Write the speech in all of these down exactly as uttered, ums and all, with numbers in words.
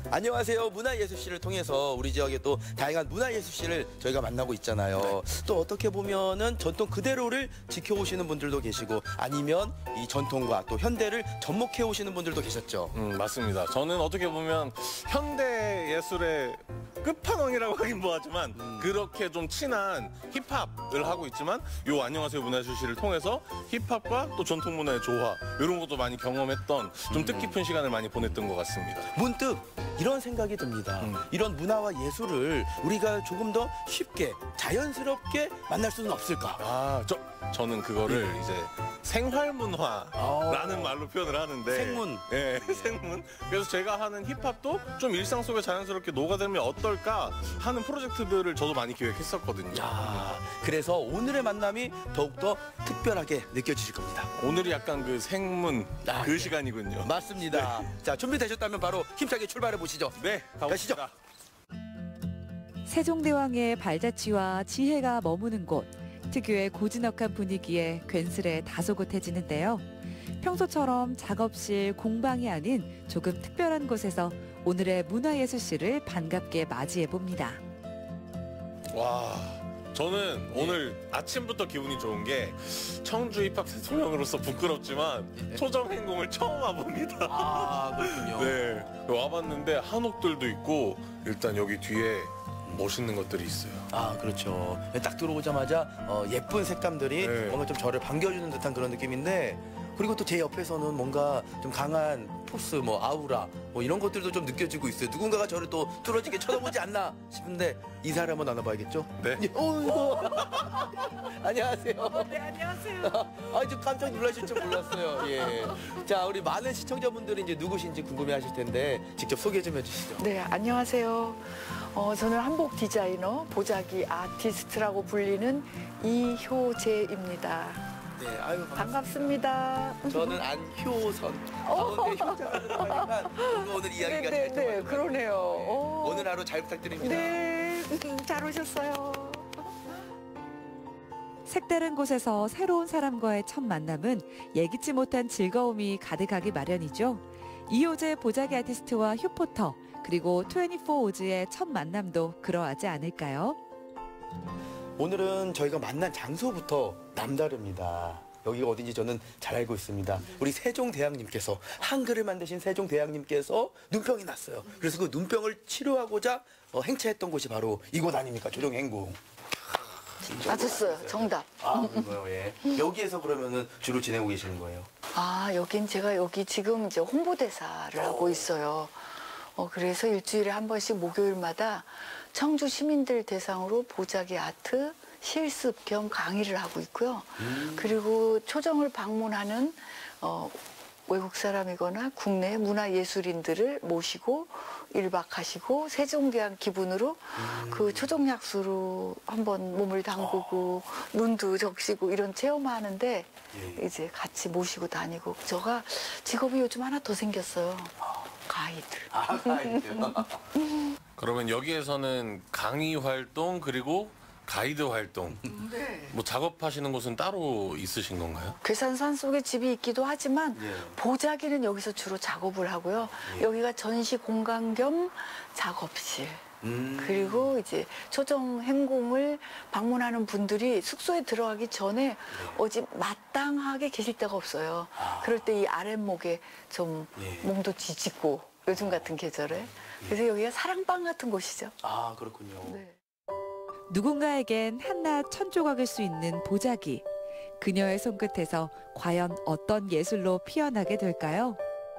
안녕하세요. 문화예술씨를 통해서 우리 지역의 또 다양한 문화예술씨를 저희가 만나고 있잖아요. 네. 또 어떻게 보면은 전통 그대로를 지켜오시는 분들도 계시고 아니면 이 전통과 또 현대를 접목해 오시는 분들도 계셨죠. 음, 맞습니다. 저는 어떻게 보면 현대 예술의 끝판왕이라고 하긴 뭐하지만 음. 그렇게 좀 친한 힙합을 하고 있지만 요 안녕하세요 문화예술씨를 통해서 힙합과 또 전통 문화의 조화 이런 것도 많이 경험했던 좀 뜻깊은 음. 시간을 많이 보냈던 것 같습니다. 문득 이런 생각이 듭니다. 음. 이런 문화와 예술을 우리가 조금 더 쉽게 자연스럽게 만날 수는 없을까? 아, 저, 저는 그거를 네. 이제 생활문화라는 오. 말로 표현을 하는데 생문. 네, 생문. 그래서 제가 하는 힙합도 좀 일상 속에 자연스럽게 녹아들면 어떨까 하는 프로젝트들을 저도 많이 기획했었거든요. 야, 그래서 오늘의 만남이 더욱더 특별하게 느껴지실 겁니다. 오늘이 약간 그 생문 아, 그 네. 시간이군요. 맞습니다. 네. 자, 준비되셨다면 바로 힘차게 출발해 보시죠. 네, 가보시죠. 가시죠. 세종대왕의 발자취와 지혜가 머무는 곳. 특유의 고즈넉한 분위기에 괜스레 다소곳해지는데요. 평소처럼 작업실, 공방이 아닌 조금 특별한 곳에서 오늘의 문화예술씨를 반갑게 맞이해봅니다. 와, 저는 네. 오늘 아침부터 기분이 좋은 게 청주 힙합 대통령으로서 부끄럽지만 네. 초정행궁을 처음 와봅니다. 아, 그렇군요. 네, 와봤는데 한옥들도 있고 일단 여기 뒤에 멋있는 것들이 있어요. 아, 그렇죠. 딱 들어오자마자 어, 예쁜 색감들이 네. 뭔가 좀 저를 반겨주는 듯한 그런 느낌인데 그리고 또 제 옆에서는 뭔가 좀 강한 포스, 뭐 아우라 뭐 이런 것들도 좀 느껴지고 있어요. 누군가가 저를 또 뚫어지게 쳐다보지 않나 싶은데 인사를 한번 나눠봐야겠죠? 네. 어, 안녕하세요. 어, 네, 안녕하세요. 아, 좀 깜짝 놀라실 줄 몰랐어요. 예. 자, 우리 많은 시청자분들이 이제 누구신지 궁금해하실 텐데 직접 소개 좀 해주시죠. 네, 안녕하세요. 어, 저는 한복 디자이너, 보자기 아티스트라고 불리는 이효재입니다. 네, 아유 반갑습니다. 반갑습니다. 저는 안효선. 가운데 효자가 들어가니까 뭔가 오늘 이야기가 네, 잘 네, 네, 그러네요. 네. 오늘 하루 잘 부탁드립니다. 네, 잘 오셨어요. 색다른 곳에서 새로운 사람과의 첫 만남은 예기치 못한 즐거움이 가득하기 마련이죠. 이효재 보자기 아티스트와 휴포터 그리고 이십사 오즈의 첫 만남도 그러하지 않을까요? 오늘은 저희가 만난 장소부터 남다릅니다. 여기가 어딘지 저는 잘 알고 있습니다. 우리 세종대왕님께서 한글을 만드신 세종대왕님께서 눈병이 났어요. 그래서 그 눈병을 치료하고자 어, 행차했던 곳이 바로 이곳 아닙니까? 초정행궁. 맞았어요. 정답. 아, 그런가요? 예. 여기에서 그러면은 주로 지내고 계시는 거예요? 아, 여긴 제가 여기 지금 이제 홍보대사를 오. 하고 있어요. 어, 그래서 일주일에 한 번씩 목요일마다 청주 시민들 대상으로 보자기 아트 실습 겸 강의를 하고 있고요. 음. 그리고 초정을 방문하는 어, 외국 사람이거나 국내 문화예술인들을 모시고 일박 하시고 세종대왕 기분으로 음. 그 초정약수로 한번 몸을 담그고 어. 눈도 적시고 이런 체험하는데 예. 이제 같이 모시고 다니고 제가 직업이 요즘 하나 더 생겼어요. 가이드. 아, 가이드. 그러면 여기에서는 강의 활동 그리고 가이드 활동 네. 뭐 작업하시는 곳은 따로 있으신 건가요? 괴산산 속에 집이 있기도 하지만 예. 보자기는 여기서 주로 작업을 하고요. 예. 여기가 전시 공간 겸 작업실. 음. 그리고 이제 초정 행궁을 방문하는 분들이 숙소에 들어가기 전에 네. 어디 마땅하게 계실 데가 없어요. 아. 그럴 때 이 아랫목에 좀 예. 몸도 뒤집고 요즘 같은 계절에. 예. 그래서 여기가 사랑방 같은 곳이죠. 아, 그렇군요. 네. 누군가에겐 한낱 천조각일 수 있는 보자기. 그녀의 손끝에서 과연 어떤 예술로 피어나게 될까요?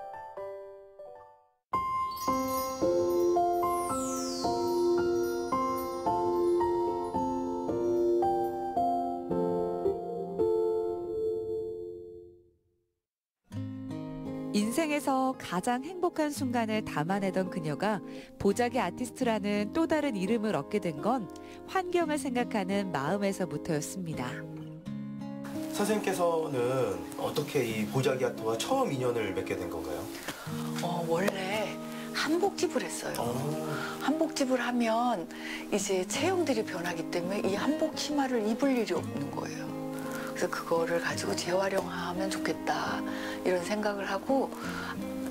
인생에서 가장 행복한 순간을 담아내던 그녀가 보자기 아티스트라는 또 다른 이름을 얻게 된 건 환경을 생각하는 마음에서부터였습니다. 선생님께서는 어떻게 이 보자기 아트와 처음 인연을 맺게 된 건가요? 어, 원래 한복집을 했어요. 오. 한복집을 하면 이제 체형들이 변하기 때문에 이 한복 치마를 입을 일이 없는 거예요. 그래서 그거를 가지고 재활용하면 좋겠다 이런 생각을 하고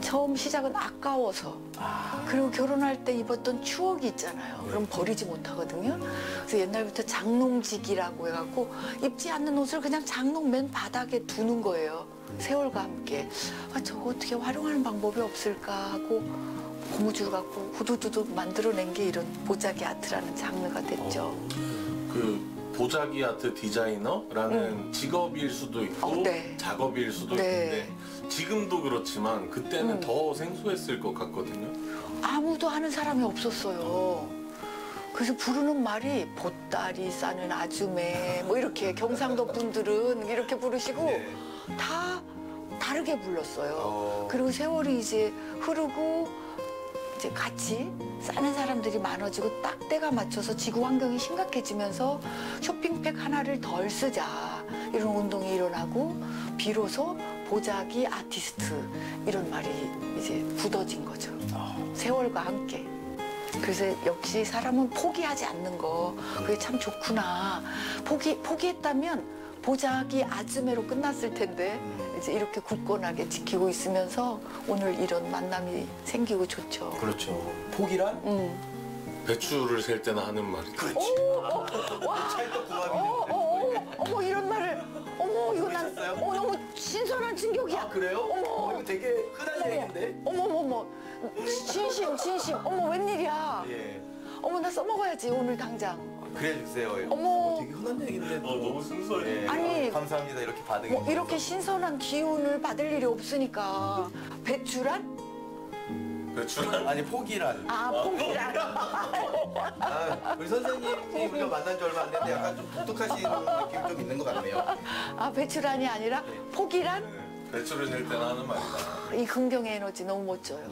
처음 시작은 아까워서. 그리고 결혼할 때 입었던 추억이 있잖아요. 그럼 버리지 못하거든요. 그래서 옛날부터 장롱지기라고 해갖고 입지 않는 옷을 그냥 장롱 맨 바닥에 두는 거예요. 세월과 함께. 아, 저거 어떻게 활용하는 방법이 없을까 하고 고무줄 갖고 후두두둑 만들어낸 게 이런 보자기 아트라는 장르가 됐죠. 그 보자기 아트 디자이너라는 직업일 수도 있고 어, 네. 작업일 수도 네. 있는데 지금도 그렇지만 그때는 음. 더 생소했을 것 같거든요. 아무도 하는 사람이 없었어요. 그래서 부르는 말이 보따리 싸는 아줌매 뭐 이렇게 경상도 분들은 이렇게 부르시고 네. 다 다르게 불렀어요. 어. 그리고 세월이 이제 흐르고 이제 같이 싸는 사람들이 많아지고 딱 때가 맞춰서 지구 환경이 심각해지면서 쇼핑백 하나를 덜 쓰자 이런 운동이 일어나고 비로소 보자기 아티스트 이런 말이 이제 굳어진 거죠. 세월과 함께. 그래서 역시 사람은 포기하지 않는 거 그게 참 좋구나. 포기 포기했다면 보자기 아즈메로 끝났을 텐데 이제 이렇게 굳건하게 지키고 있으면서 오늘 이런 만남이 생기고 좋죠. 그렇죠. 포기란? 음. 배추를 셀 때나 하는 말이죠. 그렇지. 찰떡궁합이네. 어, 어, 어, 어머 이런 말을 어머 이거 난 보셨어요? 어, 너무 신선한 충격이야. 아, 그래요? 어머. 어, 이거 되게 흔한 얘기인데? 어머 어머 어머 진심 진심 어머 웬일이야. 예. 어머 나 써먹어야지 오늘 당장. 그래 주세요. 어머. 되게 흔한 얘기인데. 어, 너무 순수해. 예. 아니, 감사합니다. 이렇게 반응이. 뭐 이렇게 신선한 기운을 받을 일이 없으니까 배추란? 배추랑 아니 포기란. 아 포기란. 아, 우리 선생님이 우리가 만난 지 얼마 안 됐는데 약간 좀 독특하신 느낌이 좀 있는 것 같네요. 아 배추란이 아니라 포기란? 배추를 셀 때나 하는 말이다. 이 긍정의 에너지 너무 멋져요.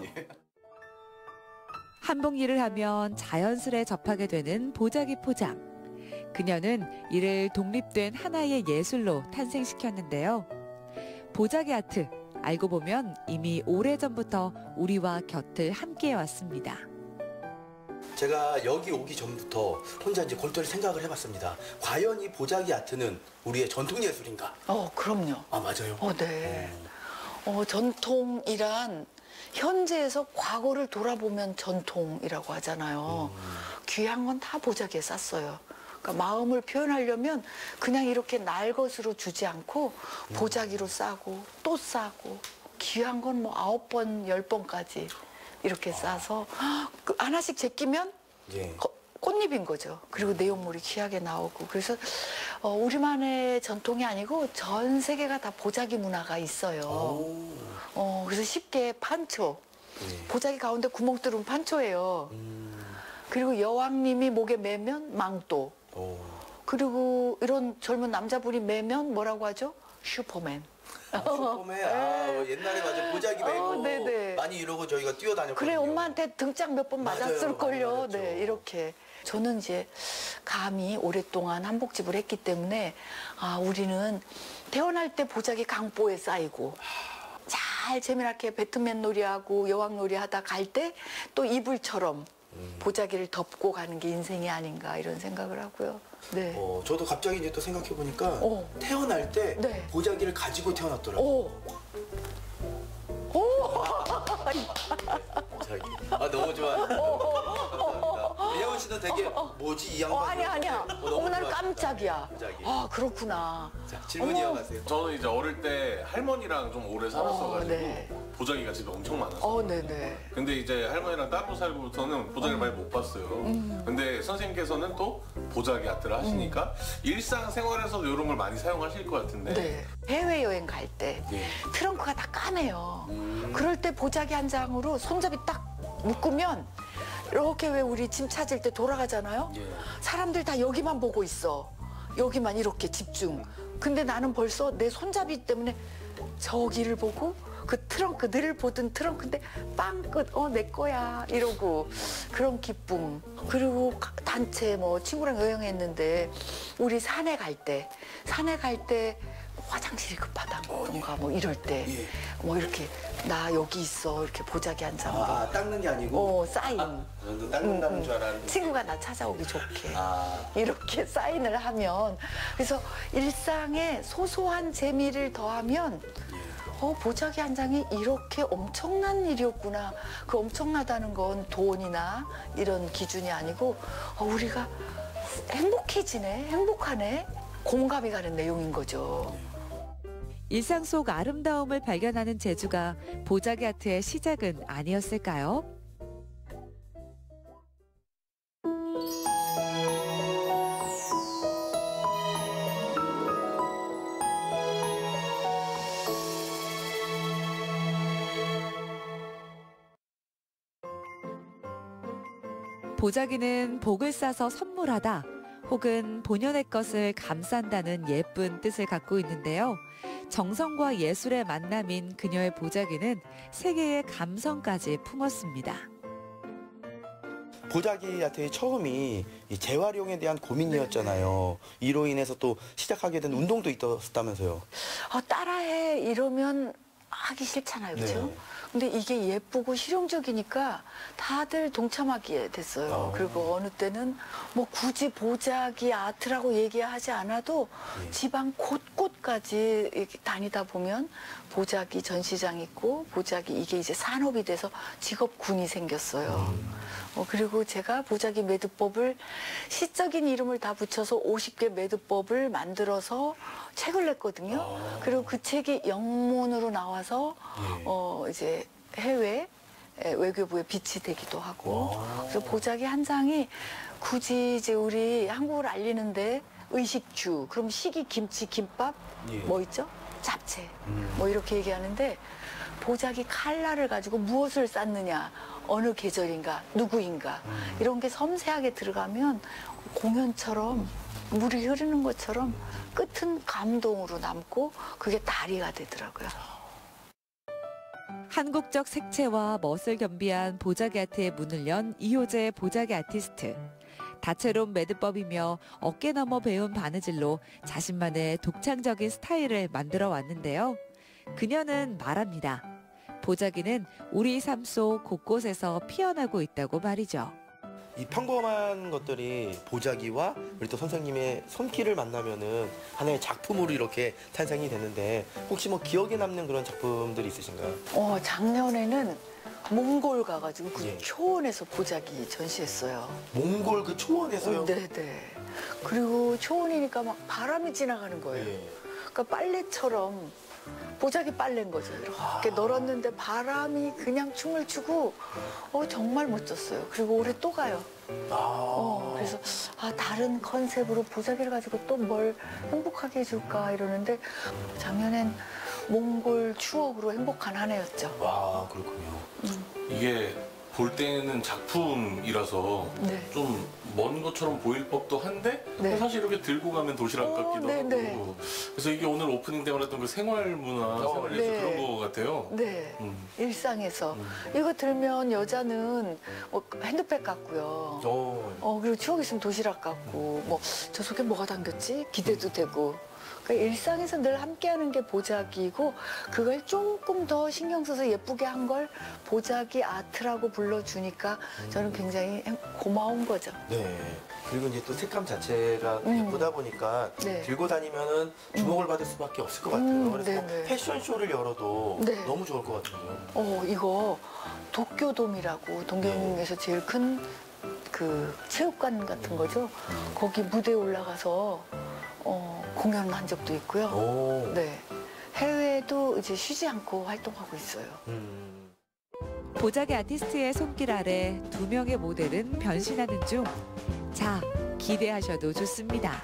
한복 일을 하면 자연스레 접하게 되는 보자기 포장. 그녀는 이를 독립된 하나의 예술로 탄생시켰는데요. 보자기 아트, 알고 보면 이미 오래전부터 우리와 곁을 함께해 왔습니다. 제가 여기 오기 전부터 혼자 이제 골똘히 생각을 해봤습니다. 과연 이 보자기 아트는 우리의 전통 예술인가? 어 그럼요. 아 맞아요. 어 네. 어 전통이란 현재에서 과거를 돌아보면 전통이라고 하잖아요. 귀한 건 다 보자기에 쌌어요. 그러니까 마음을 표현하려면 그냥 이렇게 날 것으로 주지 않고 보자기로 싸고 또 싸고 귀한 건 뭐 아홉 번, 열 번까지 이렇게 싸서 그 하나씩 제끼면 예. 거- 꽃잎인 거죠. 그리고 내용물이 귀하게 나오고 그래서 어, 우리만의 전통이 아니고 전 세계가 다 보자기 문화가 있어요. 오. 어, 그래서 쉽게 판초, 예. 보자기 가운데 구멍 뚫은 판초예요. 음. 그리고 여왕님이 목에 매면 망토. 오. 그리고 이런 젊은 남자분이 매면 뭐라고 하죠? 슈퍼맨. 아, 슈퍼맨. 아, 옛날에 맞아 보자기 메고 어, 네네. 많이 이러고 저희가 뛰어다녔거든요. 그래 엄마한테 등짝 몇 번 맞아요. 맞았을걸요. 많이 맞았죠. 네 이렇게. 저는 이제 감히 오랫동안 한복집을 했기 때문에 아 우리는 태어날 때 보자기 강보에 쌓이고 잘 재미나게 배트맨 놀이하고 여왕 놀이하다 갈 때 또 이불처럼 보자기를 덮고 가는 게 인생이 아닌가 이런 생각을 하고요. 네. 어, 저도 갑자기 이제 또 생각해 보니까 어. 태어날 때 네. 보자기를 가지고 태어났더라고요. 오. 오. 보자기. 아 너무 좋아요. 감사합니다. 예원 씨도 되게 뭐지 이 어 양반. 아니야 아니야. 어, 너무 어머 나는 좋았어요. 깜짝이야. 보자기. 아 그렇구나. 자 질문 어머. 이어가세요. 저는 이제 어릴 때 할머니랑 좀 오래 살았어가지고 어, 네. 보자기가 집에 엄청 많았어요. 어 네네. 근데 이제 할머니랑 따로 살고부터는 보자기를 많이 못 봤어요. 음. 근데 선생님께서는 또 보자기 아트를 하시니까 일상생활에서도 이런 걸 많이 사용하실 것 같은데 네. 해외여행 갈 때 예. 트렁크가 다 까매요. 음. 그럴 때 보자기 한 장으로 손잡이 딱 묶으면 이렇게 왜 우리 짐 찾을 때 돌아가잖아요. 예. 사람들 다 여기만 보고 있어. 여기만 이렇게 집중. 근데 나는 벌써 내 손잡이 때문에 저기를 보고 그 트렁크 늘 보던 트렁크인데 빵끝 어 내 거야 이러고 그런 기쁨. 그리고 가- 단체 뭐 친구랑 여행했는데 우리 산에 갈 때 산에 갈 때 화장실이 급하다던가 뭐 이럴 때 뭐 예. 이렇게 나 여기 있어 이렇게 보자기 한 장으로 아, 아 닦는 게 아니고 어 사인. 저는 닦는다는 줄 알았는데. 친구가 나 찾아오기 좋게 아. 이렇게 사인을 하면 그래서 일상에 소소한 재미를 더하면 어, 보자기 한 장이 이렇게 엄청난 일이었구나. 그 엄청나다는 건 돈이나 이런 기준이 아니고 어, 우리가 행복해지네, 행복하네, 공감이 가는 내용인 거죠. 일상 속 아름다움을 발견하는 재주가 보자기 아트의 시작은 아니었을까요? 보자기는 복을 싸서 선물하다 혹은 본연의 것을 감싼다는 예쁜 뜻을 갖고 있는데요. 정성과 예술의 만남인 그녀의 보자기는 세계의 감성까지 품었습니다. 보자기 아트의 처음이 이 재활용에 대한 고민이었잖아요. 이로 인해서 또 시작하게 된 운동도 있었다면서요. 어, 따라해 이러면 하기 싫잖아요, 그렇죠? 네. 근데 이게 예쁘고 실용적이니까 다들 동참하게 됐어요. 어. 그리고 어느 때는 뭐 굳이 보자기 아트라고 얘기하지 않아도 예. 지방 곳곳까지 이렇게 다니다 보면 보자기 전시장 있고 보자기 이게 이제 산업이 돼서 직업군이 생겼어요. 어, 그리고 제가 보자기 매듭법을 시적인 이름을 다 붙여서 오십 개 매듭법을 만들어서 책을 냈거든요. 아. 그리고 그 책이 영문으로 나와서 예. 어, 이제 해외 외교부에 비치되기도 하고 아. 그래서 보자기 한 장이 굳이 이제 우리 한국을 알리는데 의식주, 그럼 식이 김치, 김밥, 예. 뭐 있죠? 잡채, 음. 뭐 이렇게 얘기하는데 보자기 칼날을 가지고 무엇을 쌓느냐, 어느 계절인가, 누구인가 음. 이런 게 섬세하게 들어가면 공연처럼 물이 흐르는 것처럼 끝은 감동으로 남고 그게 다리가 되더라고요. 한국적 색채와 멋을 겸비한 보자기 아트의 문을 연 이효재 보자기 아티스트. 다채로운 매듭법이며 어깨 너머 배운 바느질로 자신만의 독창적인 스타일을 만들어 왔는데요. 그녀는 말합니다. 보자기는 우리 삶 속 곳곳에서 피어나고 있다고 말이죠. 이 평범한 것들이 보자기와 우리 또 선생님의 손길을 만나면은 하나의 작품으로 이렇게 탄생이 되는데 혹시 뭐 기억에 남는 그런 작품들이 있으신가요? 어, 작년에는 몽골 가가지고 그 예. 초원에서 보자기 전시했어요. 몽골 그 초원에서요? 네네. 그리고 초원이니까 막 바람이 지나가는 거예요. 예. 그러니까 빨래처럼 보자기 빨래인 거죠. 이렇게 널었는데 바람이 그냥 춤을 추고 어, 정말 멋졌어요. 그리고 올해 또 가요. 아. 어, 그래서 아, 다른 컨셉으로 보자기를 가지고 또 뭘 행복하게 해줄까 이러는데 작년엔 몽골 추억으로 행복한 한 해였죠. 와, 그렇군요. 이게 볼 때는 작품이라서 네. 좀 먼 것처럼 보일 법도 한데 네. 사실 이렇게 들고 가면 도시락 어, 같기도 네, 하고 네. 그래서 이게 오늘 오프닝 때 말했던 그 생활 문화, 어, 생활 예술 네. 그런 거 같아요. 네. 음. 일상에서. 음. 이거 들면 여자는 뭐 핸드백 같고요. 어. 어, 그리고 추억 있으면 도시락 같고, 뭐, 저 속에 뭐가 담겼지? 기대도 되고. 그러니까 일상에서 늘 함께하는 게 보자기이고, 그걸 조금 더 신경 써서 예쁘게 한 걸 보자기 아트라고 불러주니까 저는 굉장히 행- 고마운 거죠. 네. 그리고 이제 또 색감 자체가 음. 예쁘다 보니까 네. 들고 다니면은 주목을 받을 수밖에 없을 것 같아요. 음, 그래서 뭐 네네. 패션쇼를 열어도 네. 너무 좋을 것 같은데요. 어, 이거 도쿄돔이라고 동경에서 제일 큰 그 체육관 같은 거죠. 거기 무대에 올라가서 어, 공연한 적도 있고요. 오. 네. 해외에도 이제 쉬지 않고 활동하고 있어요. 음. 보자기 아티스트의 손길 아래 두 명의 모델은 변신하는 중. 자, 기대하셔도 좋습니다.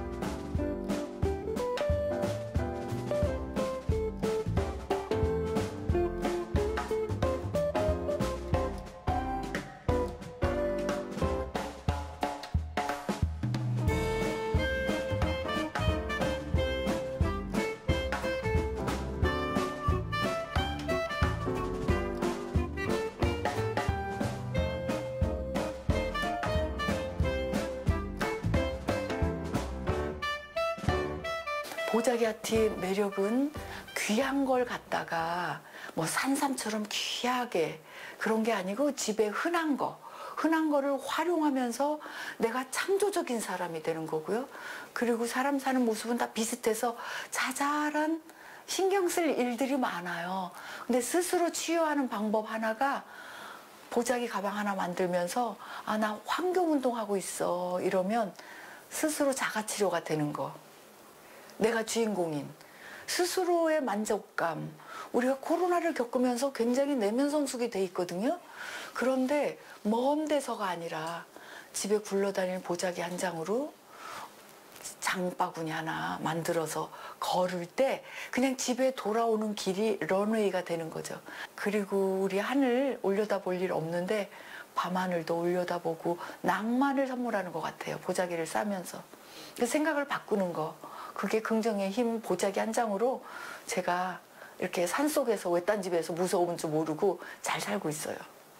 보자기 아트의 매력은 귀한 걸 갖다가 뭐 산삼처럼 귀하게 그런 게 아니고 집에 흔한 거, 흔한 거를 활용하면서 내가 창조적인 사람이 되는 거고요. 그리고 사람 사는 모습은 다 비슷해서 자잘한 신경 쓸 일들이 많아요. 근데 스스로 치유하는 방법 하나가 보자기 가방 하나 만들면서 아, 나 환경운동하고 있어 이러면 스스로 자가치료가 되는 거. 내가 주인공인 스스로의 만족감. 우리가 코로나를 겪으면서 굉장히 내면 성숙이 돼 있거든요. 그런데 먼 데서가 아니라 집에 굴러다니는 보자기 한 장으로 장바구니 하나 만들어서 걸을 때 그냥 집에 돌아오는 길이 런웨이가 되는 거죠. 그리고 우리 하늘 올려다볼 일 없는데 밤하늘도 올려다보고 낭만을 선물하는 것 같아요. 보자기를 싸면서. 그 생각을 바꾸는 거. 그게 긍정의 힘 보자기 한 장으로 제가 이렇게 산속에서 외딴 집에서 무서운 줄 모르고 잘 살고 있어요.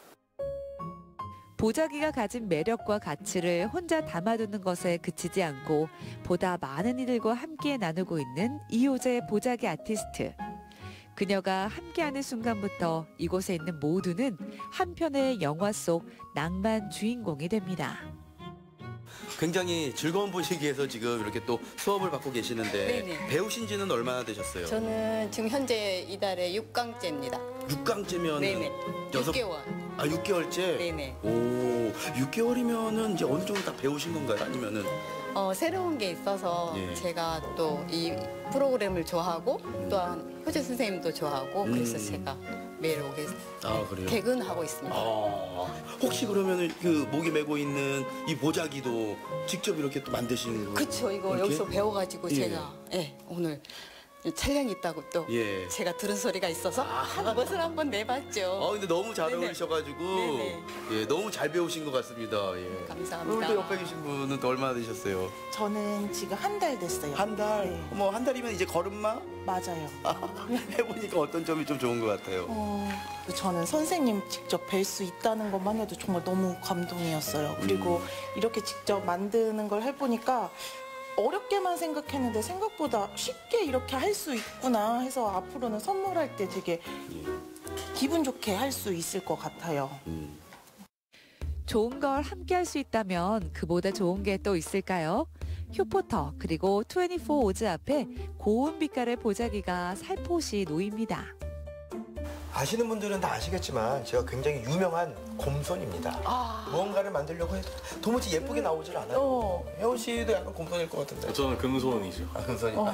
보자기가 가진 매력과 가치를 혼자 담아두는 것에 그치지 않고 보다 많은 이들과 함께 나누고 있는 이효재 보자기 아티스트. 그녀가 함께하는 순간부터 이곳에 있는 모두는 한편의 영화 속 낭만 주인공이 됩니다. 굉장히 즐거운 분위기에서 지금 이렇게 또 수업을 받고 계시는데 네네. 배우신 지는 얼마나 되셨어요? 저는 지금 현재 이달에 육 강째입니다. 육 강째면 네네. 여섯- 육 개월. 아, 육 개월째? 네네. 오, 육 개월이면은 이제 어느 정도 다 배우신 건가요? 아니면은 어, 새로운 게 있어서 예. 제가 또 이 프로그램을 좋아하고 또한 효재 선생님도 좋아하고 그래서 음. 제가 매일 오게 아, 그래요? 개근하고 있습니다. 아, 혹시 그러면은 그 목에 메고 있는 이 보자기도 직접 이렇게 또 만드신 거? 그쵸, 이거 이렇게? 여기서 배워가지고 예. 제가 예, 오늘 촬영이 있다고 또 예. 제가 들은 소리가 있어서 한 것을 한번 내봤죠. 아, 근데 너무 잘 네네. 어울리셔가지고 네네. 예, 너무 잘 배우신 것 같습니다. 예. 감사합니다. 또 옆에 계신 분은 또 얼마나 되셨어요? 저는 지금 한 달 됐어요. 한 달? 네. 어머, 한 달이면 이제 걸음마? 맞아요. 해보니까 어떤 점이 좀 좋은 것 같아요? 어, 저는 선생님 직접 뵐 수 있다는 것만 해도 정말 너무 감동이었어요. 그리고 음. 이렇게 직접 만드는 걸 해보니까 어렵게만 생각했는데 생각보다 쉽게 이렇게 할 수 있구나 해서 앞으로는 선물할 때 되게 기분 좋게 할 수 있을 것 같아요. 음. 좋은 걸 함께 할 수 있다면 그보다 좋은 게 또 있을까요? 휴포터 그리고 이십사 오즈 앞에 고운 빛깔의 보자기가 살포시 놓입니다. 아시는 분들은 다 아시겠지만 제가 굉장히 유명한 곰손입니다. 아, 무언가를 만들려고 해도 도무지 예쁘게 나오질 않아요. 어. 혜원 씨도 약간 곰손일 것 같은데. 저는 금손이죠. 아, 금손이. 어. 네.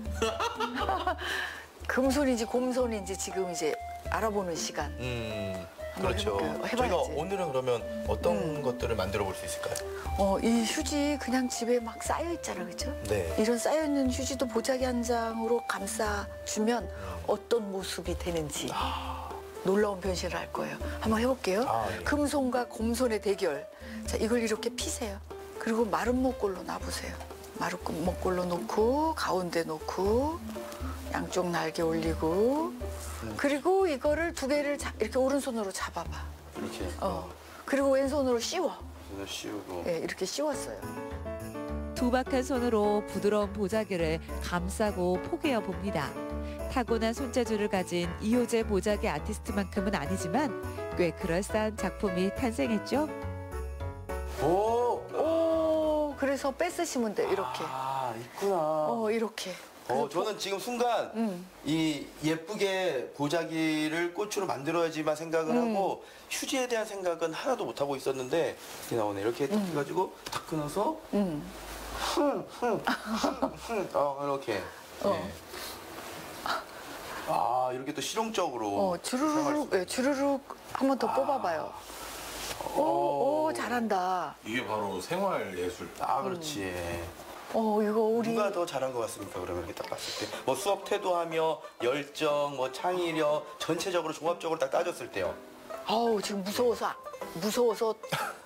금손인지 곰손인지 지금 이제 알아보는 시간. 음, 한번 그렇죠. 해볼게요. 저희가 해봐야지. 오늘은 그러면 어떤 음. 것들을 만들어 볼 수 있을까요? 어, 이 휴지 그냥 집에 막 쌓여 있잖아, 그죠? 네. 이런 쌓여 있는 휴지도 보자기 한 장으로 감싸 주면 어떤 모습이 되는지 놀라운 변신을 할 거예요. 한번 해볼게요. 아, 예. 금손과 곰손의 대결. 자, 이걸 이렇게 피세요. 그리고 마른 목골로 놔보세요. 마른 목골로 놓고 가운데 놓고 양쪽 날개 올리고 그리고 이거를 두 개를 자- 이렇게 오른손으로 잡아봐. 이렇게 어. 그리고 왼손으로 씌워. 손을 씌우고 예, 이렇게 씌웠어요. 투박한 손으로 부드러운 보자기를 감싸고 포개어 봅니다. 타고난 손재주를 가진 이효재 보자기 아티스트만큼은 아니지만 꽤 그럴싸한 작품이 탄생했죠. 오! 오, 그래서 뺏으시면 돼, 이렇게. 아, 있구나. 어, 이렇게. 어, 저는 지금 순간 음. 이 예쁘게 보자기를 꽃으로 만들어야지만 생각을 음. 하고 휴지에 대한 생각은 하나도 못 하고 있었는데 이렇게 나오네. 이렇게 딱 해가지고 탁 끊어서 음. 어, 이렇게. 어. 예. 아, 이렇게 또 실용적으로. 어, 주르륵, 예, 주르륵 한 번 더 뽑아봐요. 오, 오, 잘한다. 이게 바로 생활 예술. 아, 그렇지. 어, 이거 우리. 누가 더 잘한 것 같습니까? 그러면 이렇게 딱 봤을 때. 뭐 수업 태도하며 열정, 뭐 창의력, 전체적으로 종합적으로 딱 따졌을 때요. 아우, 지금 무서워서, 아- 무서워서.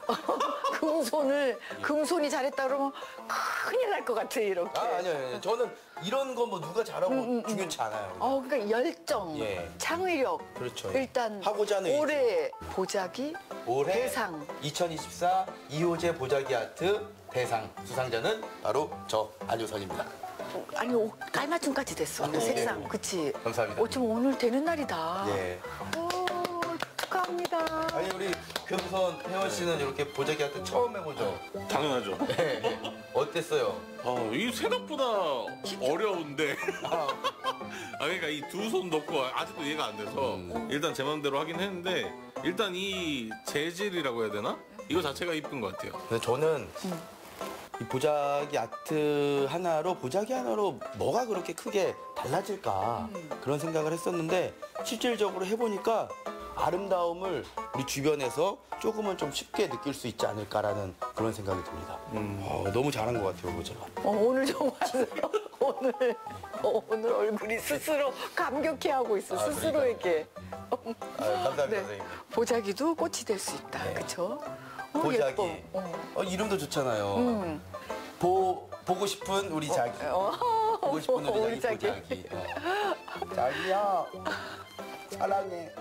금손을, 금손이 잘했다 그러면 큰일 날 것 같아, 이렇게. 아, 아니요, 아니요. 저는 이런 건 뭐 누가 잘하고 음, 음, 중요치 않아요. 어, 그러니까 열정, 예. 창의력. 그렇죠. 일단 하고자 하는 의지. 올해 보자기 올해 대상. 이천이십사 이효재 보자기 아트 대상 수상자는 바로 저 안효선입니다. 아니 옷 깔맞춤까지 됐어. 아, 예. 색상, 그치? 감사합니다. 어쩜 오늘 되는 날이다. 예. 오, 축하합니다. 아니 우리 금선 혜원 씨는 이렇게 보자기 아트 처음 해보죠? 당연하죠. 네. 어땠어요? 아, 이 생각보다 어려운데. 아, 그러니까 이 두 손 놓고 아직도 이해가 안 돼서 일단 제 마음대로 하긴 했는데 일단 이 재질이라고 해야 되나? 이거 자체가 이쁜 것 같아요. 근데 저는 이 보자기 아트 하나로 보자기 하나로 뭐가 그렇게 크게 달라질까 그런 생각을 했었는데 실질적으로 해보니까 아름다움을 우리 주변에서 조금은 좀 쉽게 느낄 수 있지 않을까라는 그런 생각이 듭니다. 어, 너무 잘한 것 같아요, 보자가. 어, 오늘 정말 오늘 어, 오늘 얼굴이 스스로 감격해하고 있어 아, 스스로에게. 아, 감사합니다, 네. 선생님. 보자기도 꽃이 될 수 있다. 네. 그렇죠? 어, 보자기. 예뻐. 어. 어, 이름도 좋잖아요. 음. 보, 보고 싶은 우리 자기. 어, 보고 싶은 우리, 우리 자기, 자기. 보자기. 어. 자기야, 사랑해.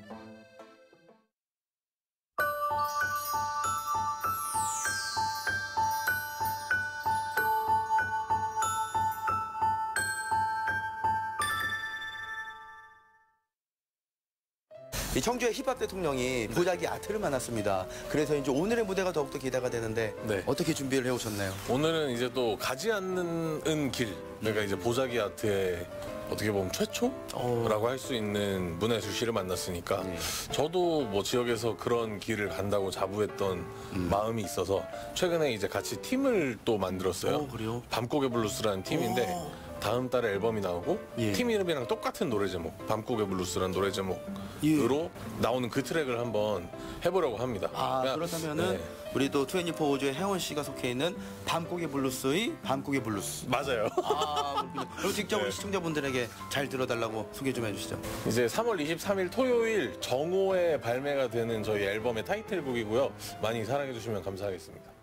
이 청주의 힙합 대통령이 보자기 아트를 만났습니다. 그래서 이제 오늘의 무대가 더욱더 기대가 되는데 네. 어떻게 준비를 해오셨나요? 오늘은 이제 또 가지 않는 길, 그러니까 이제 보자기 아트의 어떻게 보면 최초라고 할 수 있는 문예술씨를 만났으니까 네. 저도 뭐 지역에서 그런 길을 간다고 자부했던 음. 마음이 있어서 최근에 이제 같이 팀을 또 만들었어요. 어, 그래요? 밤고개 블루스라는 팀인데 오. 다음 달에 앨범이 나오고 예. 팀 이름이랑 똑같은 노래 제목 밤고개 블루스라는 노래 제목으로 예. 나오는 그 트랙을 한번 해보려고 합니다. 아, 그러니까, 그렇다면은 네. 우리 또 이십사 오조의 혜원 씨가 속해 있는 밤고개 블루스의 밤고개 블루스. 맞아요. 아, 그렇군요. 그럼 직접 네. 우리 시청자분들에게 잘 들어달라고 소개 좀 해주시죠. 이제 삼월 이십삼일 토요일 정오에 발매가 되는 저희 앨범의 타이틀곡이고요. 많이 사랑해주시면 감사하겠습니다.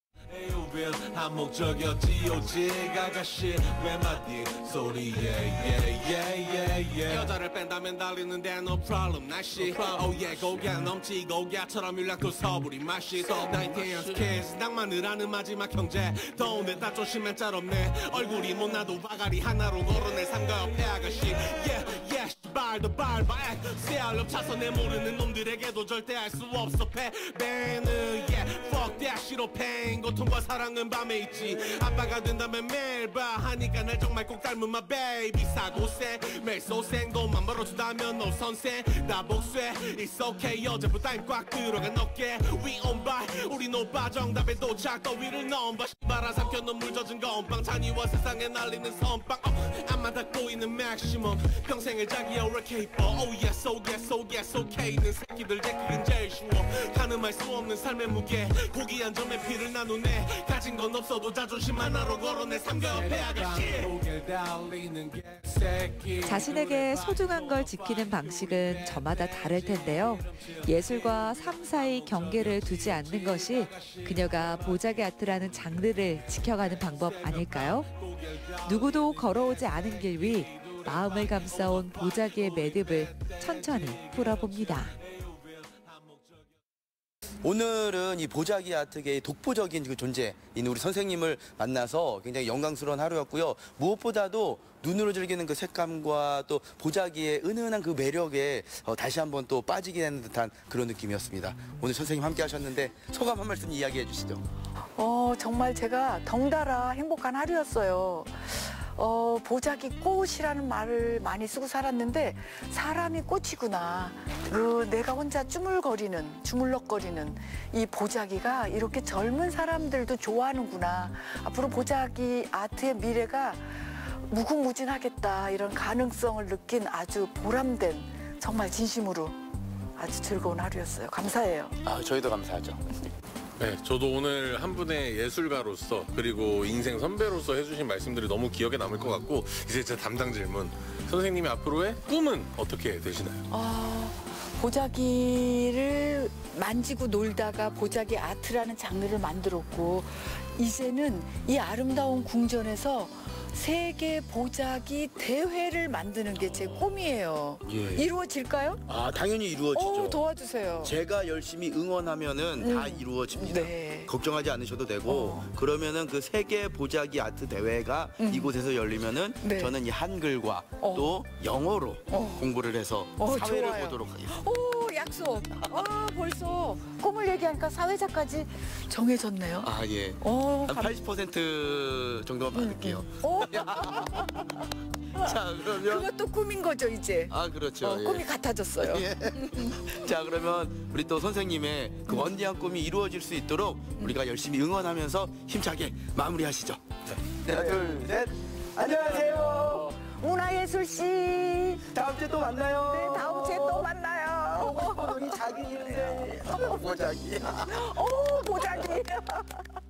한목적이었지 오직 아가씨 외마디 소리에 yeah, yeah, yeah, yeah. 여자를 뺀다면 달리는데 no problem 날씨 oh yeah 고개 넘치고 야처럼 율락도 서부리 맛이 나인틴 kids 낭만을 아는 마지막 형제 더운데 다 조심한 짤 없네 얼굴이 못나도 바가리 하나로 걸어내 삼가 옆에 아가씨 yeah yeah 발도 밟아 새알럽 차선에 모르는 놈들에게도 절대 알 수 없어 패배는 yeah fuck that shit pain 고통과 사랑은 밤에 있지 아빠가 된다면 매일 봐 하니까 날 정말 꼭 닮은 my baby 사고세 매일 소생 돈만 벌어준다면 너 선생 나 복수해 It's okay 어제보다 힘 꽉 들어간 어깨 We on by 우리 노바 정답에 도착 더위를 넘봐 바라 삼켜 눈물 젖은 건빵 잔이와 세상에 날리는 선빵 어, 앞만 닫고 있는 maximum 평생을 자기야 왜 이렇게 이뻐 Oh yes oh yes oh yes okay 있는 새끼들 제끼긴 제일 쉬워 가늠할 수 없는 삶의 무게 고귀한 점에 피를 나누네 가진 건 없어도 자존심 하나로 걸어내 삼겨 옆에 아가씨 자신에게 소중한 걸 지키는 방식은 저마다 다를 텐데요. 예술과 삶 사이 경계를 두지 않는 것이 그녀가 보자기 아트라는 장르를 지켜가는 방법 아닐까요? 누구도 걸어오지 않은 길 위 마음을 감싸온 보자기의 매듭을 천천히 풀어봅니다. 오늘은 이 보자기 아트계의 독보적인 그 존재인 우리 선생님을 만나서 굉장히 영광스러운 하루였고요. 무엇보다도 눈으로 즐기는 그 색감과 또 보자기의 은은한 그 매력에 어, 다시 한번 또 빠지게 되는 듯한 그런 느낌이었습니다. 오늘 선생님 함께 하셨는데 소감 한 말씀 이야기해 주시죠. 어, 정말 제가 덩달아 행복한 하루였어요. 어, 보자기 꽃이라는 말을 많이 쓰고 살았는데 사람이 꽃이구나. 그 내가 혼자 쭈물거리는, 주물럭거리는 이 보자기가 이렇게 젊은 사람들도 좋아하는구나. 앞으로 보자기 아트의 미래가 무궁무진하겠다. 이런 가능성을 느낀 아주 보람된 정말 진심으로 아주 즐거운 하루였어요. 감사해요. 아, 저희도 감사하죠. 네, 저도 오늘 한 분의 예술가로서 그리고 인생 선배로서 해주신 말씀들이 너무 기억에 남을 것 같고 이제 제 담당 질문 선생님이 앞으로의 꿈은 어떻게 되시나요? 어, 보자기를 만지고 놀다가 보자기 아트라는 장르를 만들었고 이제는 이 아름다운 궁전에서 세계 보자기 대회를 만드는 게 제 꿈이에요. 예. 이루어질까요? 아, 당연히 이루어지죠. 오, 도와주세요. 제가 열심히 응원하면은 음. 다 이루어집니다. 네. 걱정하지 않으셔도 되고 그러면은 그 세계 보자기 아트 대회가 음. 이곳에서 열리면은 네. 저는 이 한글과 어. 또 영어로 어. 공부를 해서 어, 사회를 좋아요. 보도록 하겠습니다. 오, 약속. 아, 벌써 꿈을 얘기하니까 사회자까지 정해졌네요. 아, 예. 어, 한 팔십 퍼센트 정도만 받을게요. 어? 자, 그러면. 그것도 꿈인 거죠, 이제. 아, 그렇죠. 어, 예. 꿈이 같아졌어요. 예. 자, 그러면 우리 또 선생님의 그 원대한 꿈이 이루어질 수 있도록 우리가 열심히 응원하면서 힘차게 마무리하시죠. 하나, 둘, 셋. 안녕하세요. 문화예술씨. 다음 주에 또 만나요. 네, 다음 주에 또 만나요. 우리 자기 인생. 보자기. 오, 보자기.